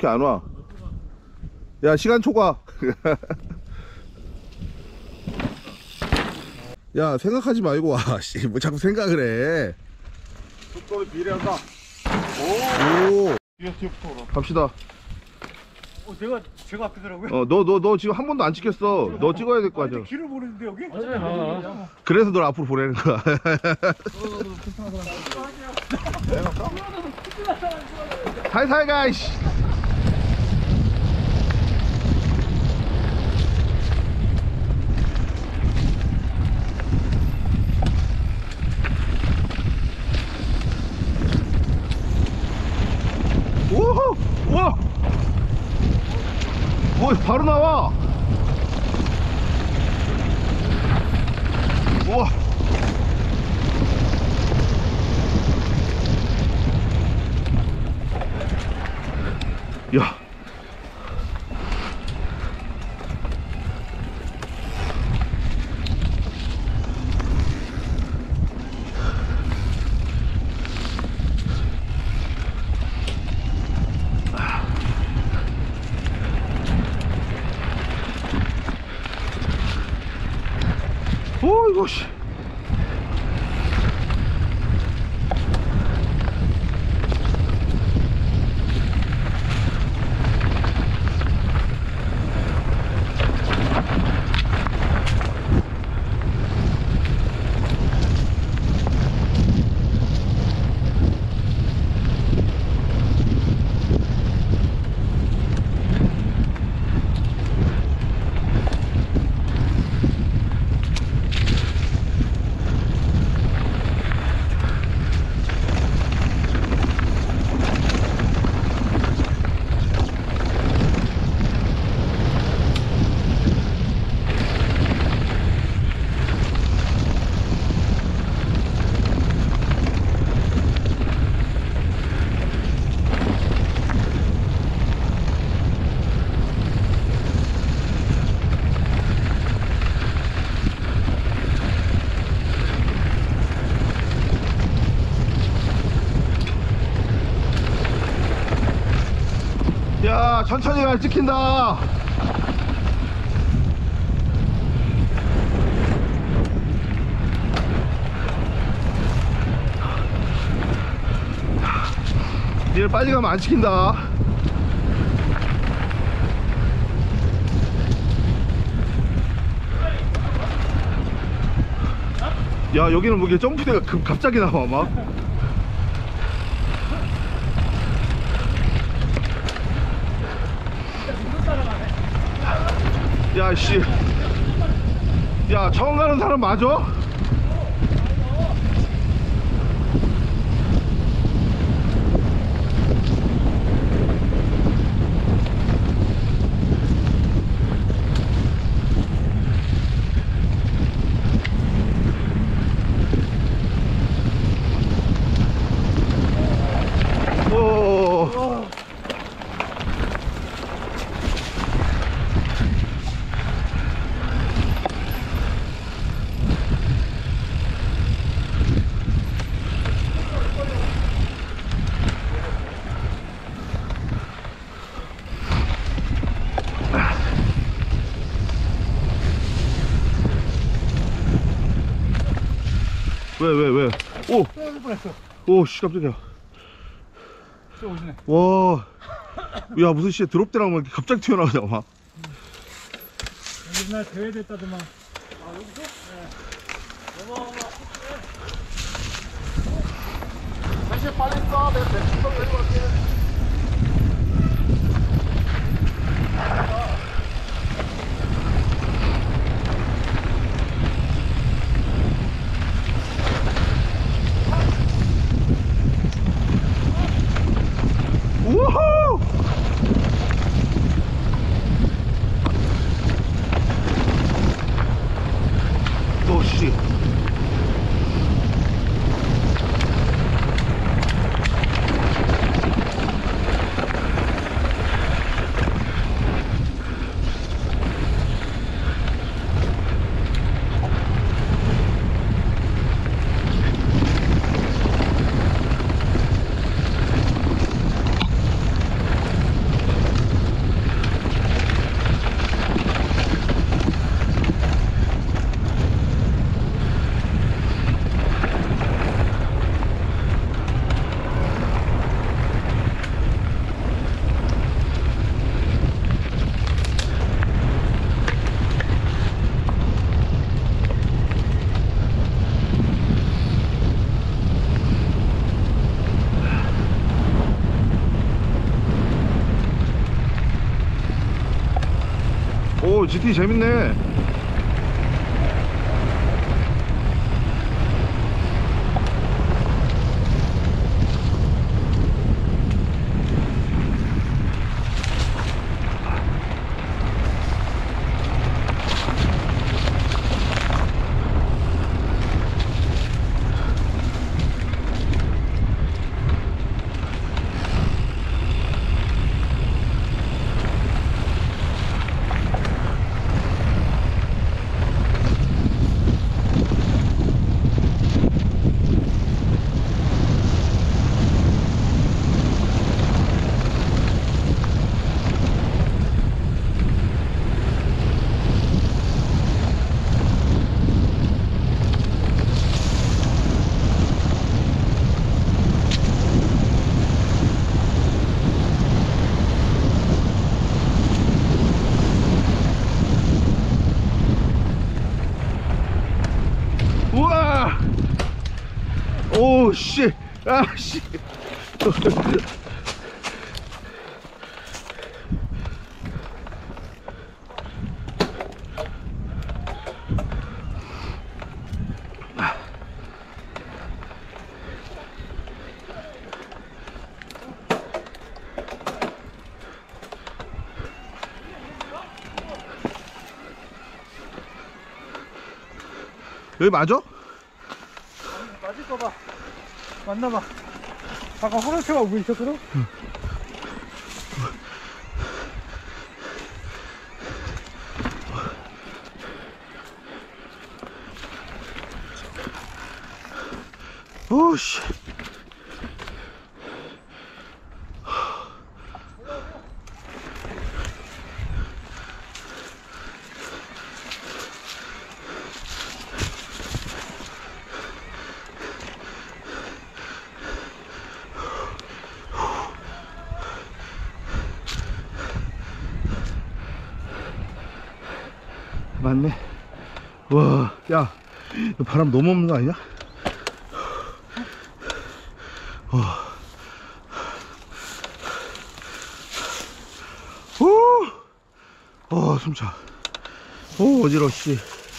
이렇게 안 와? 야, 시간 초과. 야, 생각하지 말고 와. 씨, 뭐 자꾸 생각을 해. 속도를 비례한다. 오, 뒤에부터 갑시다. 제가 앞이더라고요. 너 지금 한 번도 안 찍혔어. 너 찍어야 될 거 아니야. 길을 모르는데 여기? 그래서 널 앞으로 보내는 거야. 살살 가, 이씨. 오호! 우와! 바로 나와! 우와! 야! 이거 씨. 야, 천천히 가. 찍힌다. 니를 빨리 가면 안 찍힌다. 야, 여기는 뭐 이게 점프대가 갑자기 나와 막. 야, 씨. 야, 처음 가는 사람 맞아? 오. 왜? 오, 씨, 깜짝이야. 와, 야, 무슨 씨 드롭대랑 막 갑자기 튀어나오냐, 막. 옛날 대회 됐다더만. 아, 여기서? 네. 다시 빨리 쏴. 내가 대충 좀 내고 갈게. 우후! 또 씨. 오, GT 재밌네. 우와! 오, 씨! 아, 씨! 여기 맞아? 맞을까봐. 맞나봐. 아까 호랑이가 뭐 있었거든? 오씨. 맞네. 와, 야, 이거 바람 너무 없는 거 아니야? 숨차. 오, 어지러워, 씨.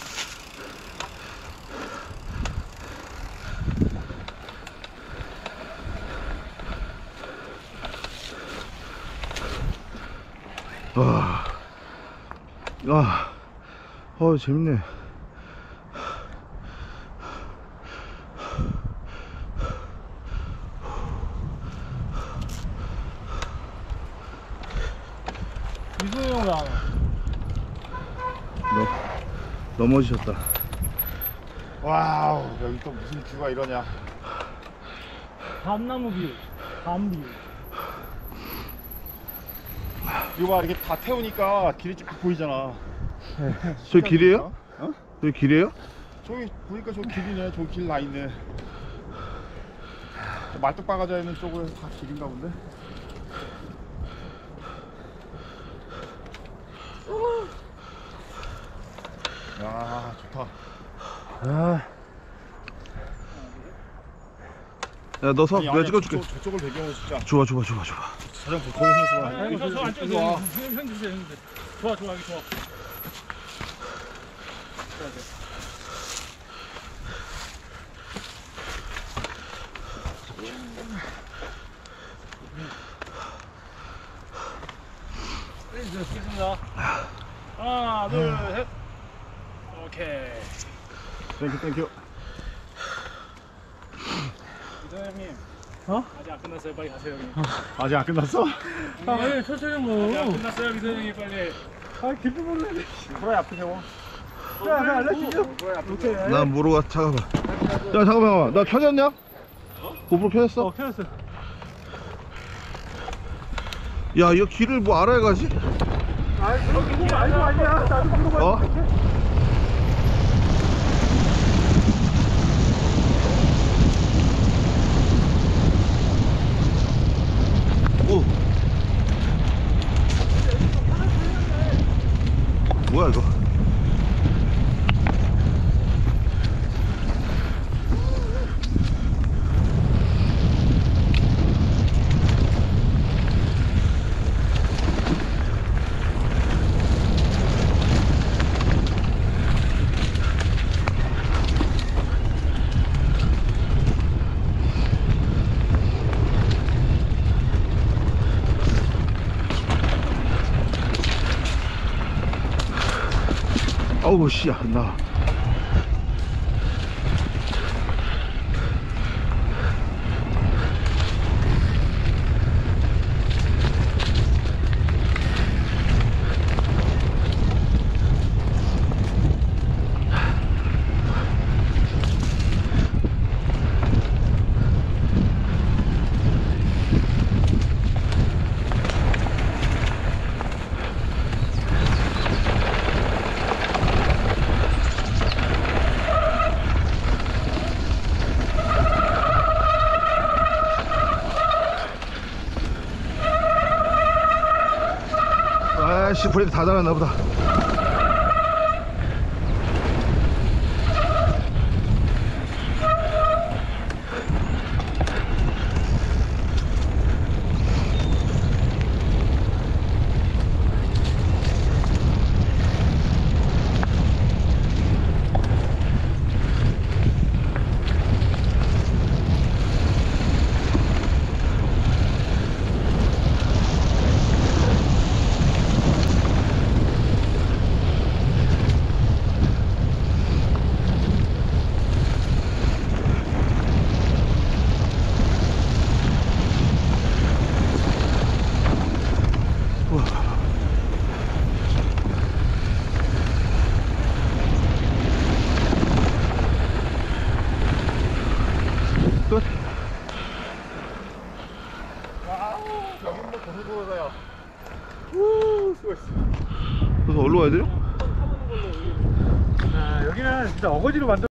재밌네. 미소이 형 왜 안 와? 넘어지셨다. 와우, 여기 또 무슨 뷰가 이러냐. 밤나무 뷰, 밤뷰. 이거 봐, 이렇게 다 태우니까 길이 쫙 보이잖아. 저 길이에요? 어? 저 길이에요? 저기 보니까 저 길이네. 저 길 나 있네. 저 말뚝박아져 있는 쪽은 다 길인가 본데. 야, 좋다. 야, 너 서. 아니, 내가 아니야, 찍어줄게. 저쪽을 배경으로 진짜. 좋아. 자전거 거기 서서 봐. 아니, 저 안쪽에 와. 형 주세요, 형 주세요. 좋아, 여기 좋아. 네, 됐습니다. 하나, 둘, 셋. 오케이. 땡큐. 이사장님. 어? 아직 안 끝났어요. 빨리 가세요, 형님. 아직 안 끝났어? 아, 왜 천천히 뭐. 아직 안 끝났어요, 이사장님. 빨리. 아, 깊이 몰래. 프라이 앞에 세워. 야, 나 알려주죠? 오케이. 나 모르고 잠깐만. 야, 잠깐만. 나 켜졌냐? 고프로 켜졌어? 켜졌어. 야, 이거 길을 뭐 알아야 가지? 아, 그런 거 아니고 아니야. 나도 그런 거 어? 오. 뭐야 이거? 어우 씨야 나. 아씨 브레이크 다 달았나 보다. 끝. 여기 뭐 도로도로다야. 수고했어. 그래서 어디로 가야 돼요? 여기는 진짜 어거지로 만들